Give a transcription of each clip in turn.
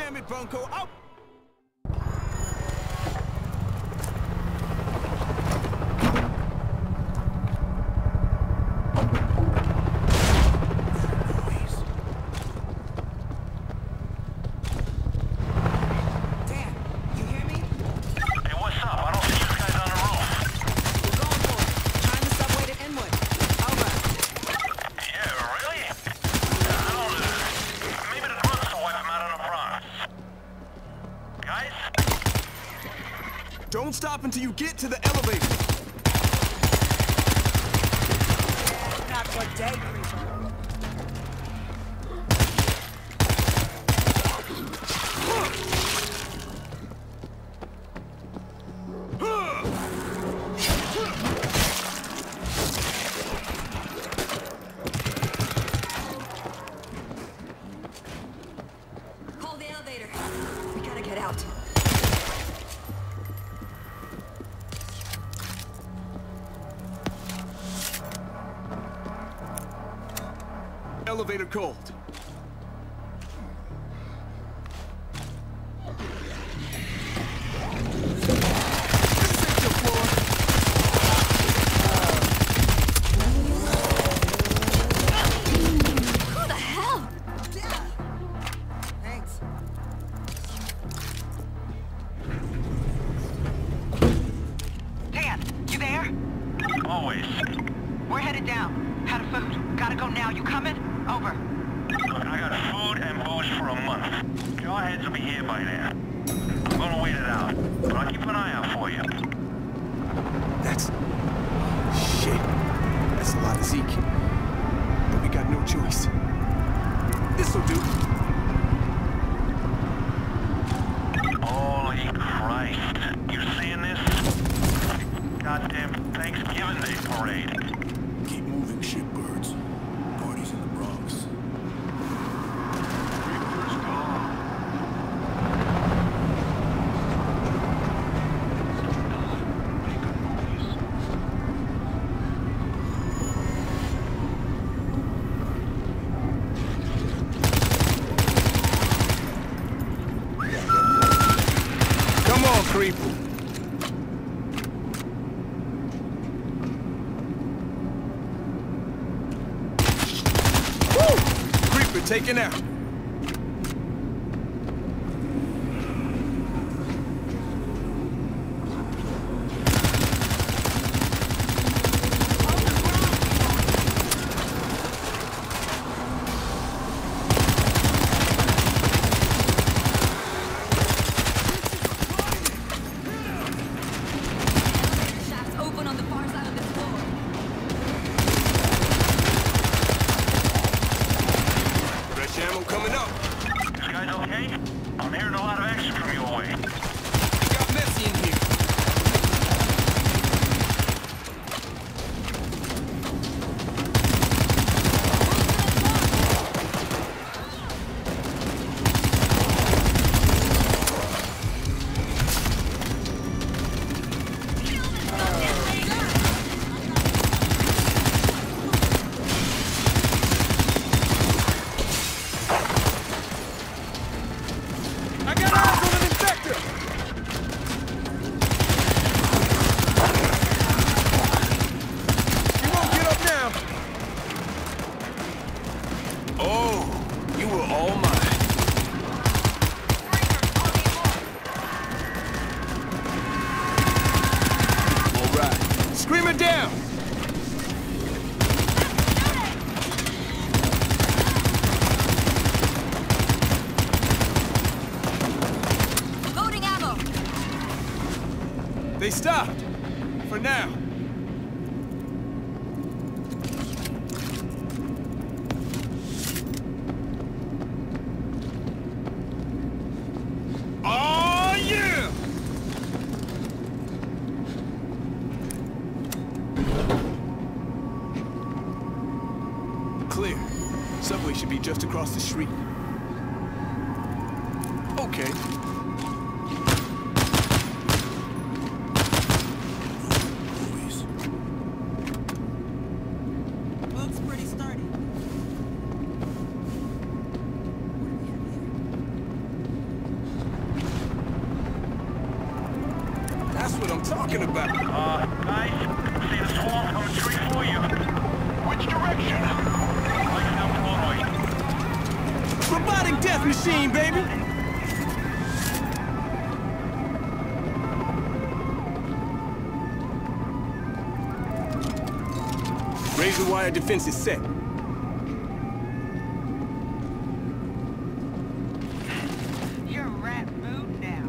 Damn it, Bunko. I'll... Don't stop until you get to the elevator. Not for day, creature. Call the elevator. We gotta get out. Elevator cold. Who the hell? Thanks. Dan, you there? Always. We're headed down. Out of food. Gotta go now. You coming? Over. Look, I got food and booze for a month. Jawheads will be here by then. I'm gonna wait it out, but I'll keep an eye out for you. That's... shit. That's a lot of Zeke. But we got no choice. This'll do. Holy Christ. You seeing this? Goddamn Thanksgiving Day parade. Keep moving, shitbirds. Party's in the Bronx. Reaper's gone. Make a noise. Come on, creeper. Creeper taken out. Shaft's open on the far side of this floor. Fresh ammo coming up. You guys okay? I'm hearing a lot of action from your way. It got messy in here. I got eyes on an infector! You won't get up now! Oh, you were all mine. All right. Screamer down! Loading ammo. They stopped. For now. Oh, yeah! Clear. Subway should be just across the street. Okay. Looks pretty sturdy. What do we have here? what I'm talking about. Guys, see the swarm coming straight for you. Which direction? Like down Broadway. Robotic death machine, baby! Razor wire defense is set. You're a rat mood now.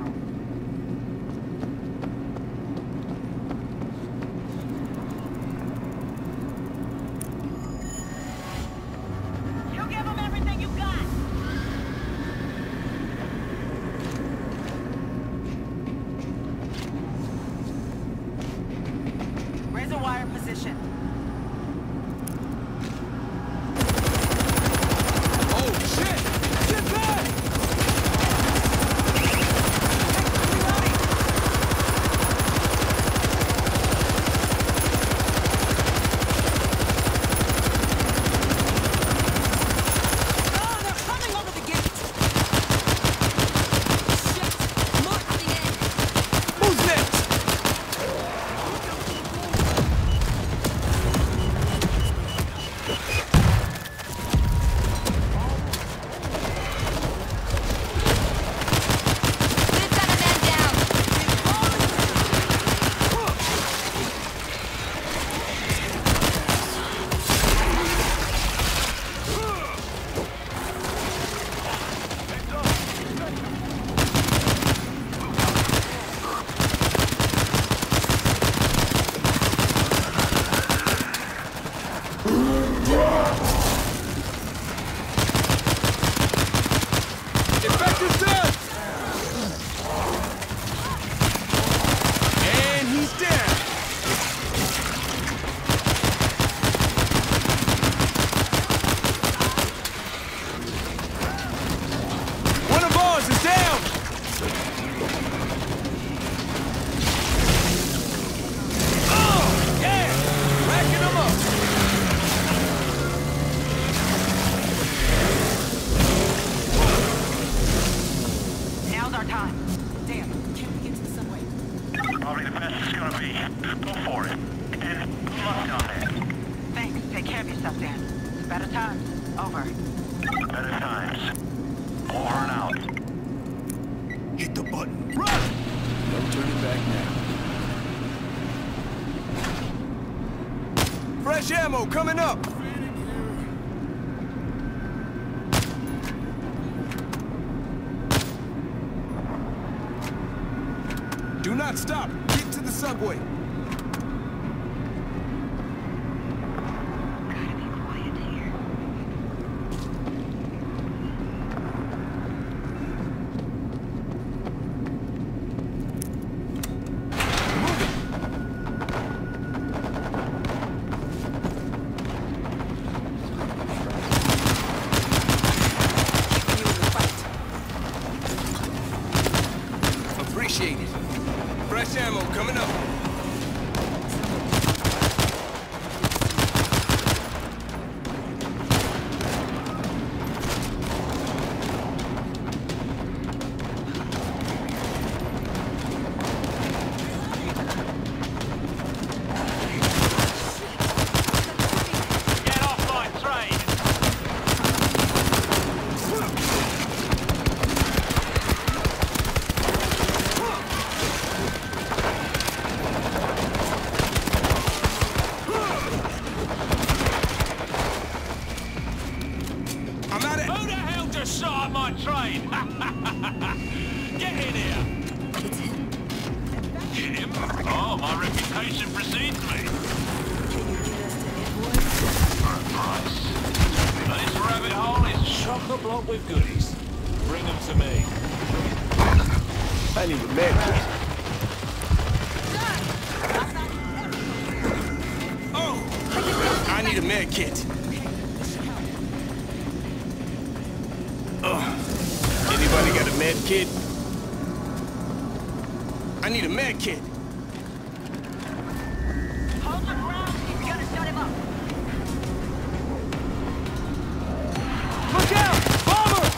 You give them everything you got. Razor wire position. Oh, shit! Get back! Oh, they're coming over the gate! Shit! More coming in! Who's next? We've got a man down. Effective done! And he's down! One of ours is down! Oh, yeah! Racking them up! Now's our time. Damn, can't we get to the subway? Probably the best it's gonna be. Go for it. And good luck down there. Thanks. Take care of yourself, Dan. Better times. Over. Better times. Over and out. Hit the button. Run! No turning back now. Fresh ammo coming up! Do not stop. Get to the subway. Gotta be quiet here. Keeping you in the fight. Appreciate it. Fresh ammo coming up. Get off my train! I'm out of... Who the hell just shot at my train? Get in here! It's him. Him? Oh, my reputation precedes me. Can you get us to Edward? For a price. This rabbit hole is chock-a-block with goodies. Bring them to me. I need a med kit. Oh! I need a med kit. Anybody got a med kit? I need a med kit. Hold your ground. We gotta shut him up. Look out! Bomber!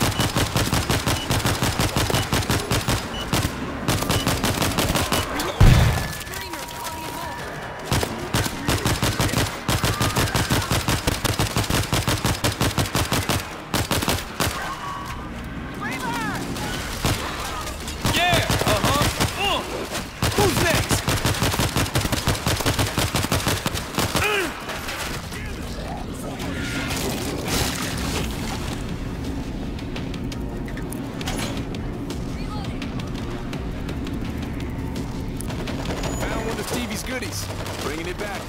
Stevie's goodies. Bringing it back.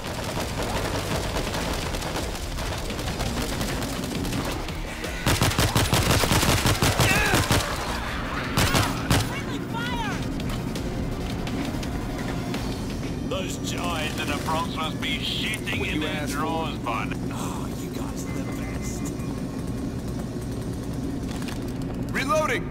Those giants in the Bronx must be shitting What in you their asked for? drawers, bud. Oh, you guys are the best. Reloading!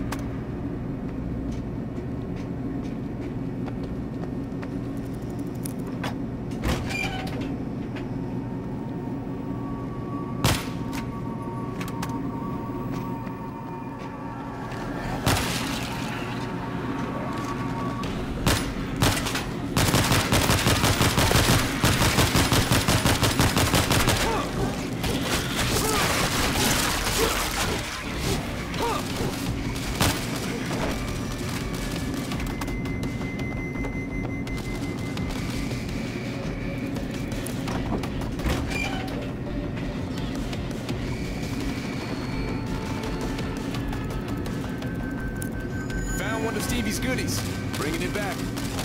Found one of Stevie's goodies. Bringing it back.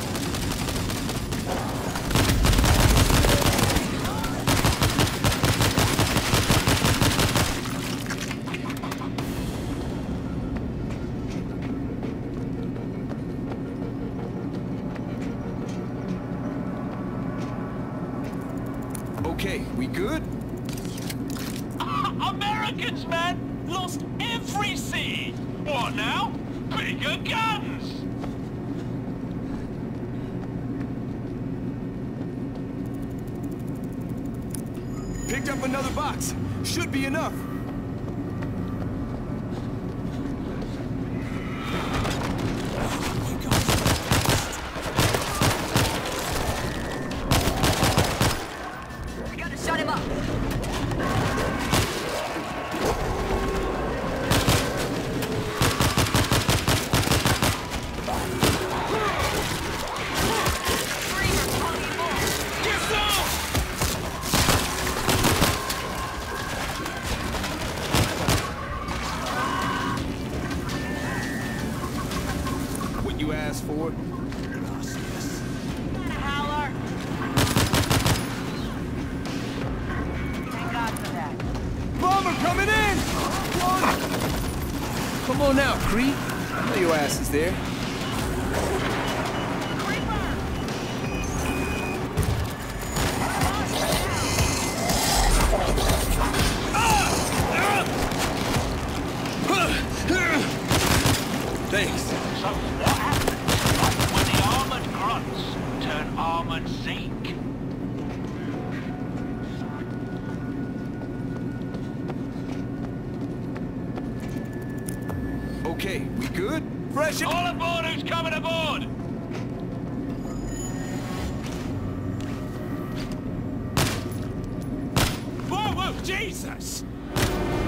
Okay, we good? Americans, man! Lost every city! What now? Bigger guns! Picked up another box. Should be enough. We gotta shut him up. What you asked for? Howler. Thank God for that. Bomber coming in! Come on now, Creep. I know your ass is there. Thanks. So what happens when the armored grunts turn armored Zeke? Okay, we good? Fresh. All aboard who's coming aboard! Whoa, whoa, Jesus!